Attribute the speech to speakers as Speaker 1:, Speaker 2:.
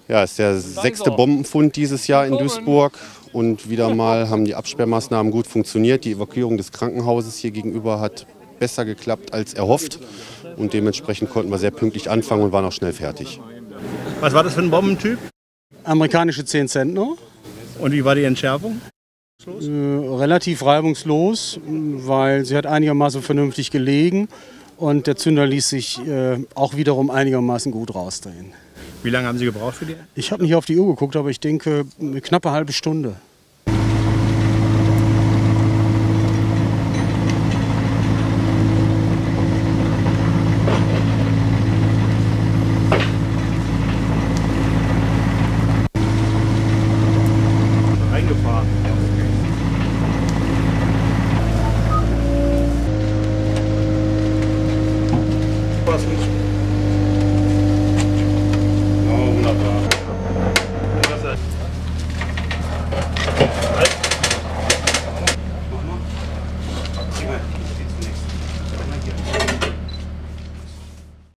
Speaker 1: Ja, es ist der 6. Bombenfund dieses Jahr in Duisburg. Und wieder mal haben die Absperrmaßnahmen gut funktioniert. Die Evakuierung des Krankenhauses hier gegenüber hat besser geklappt als erhofft. Und dementsprechend konnten wir sehr pünktlich anfangen und waren auch schnell fertig.
Speaker 2: Was war das für ein Bombentyp?
Speaker 3: Amerikanische 10 Zentner.
Speaker 2: Und wie war die Entschärfung?
Speaker 3: Relativ reibungslos, weil sie hat einigermaßen vernünftig gelegen. Und der Zünder ließ sich auch wiederum einigermaßen gut rausdrehen.
Speaker 2: Wie lange haben Sie gebraucht für die?
Speaker 3: Ich habe nicht auf die Uhr geguckt, aber ich denke, eine knappe halbe Stunde.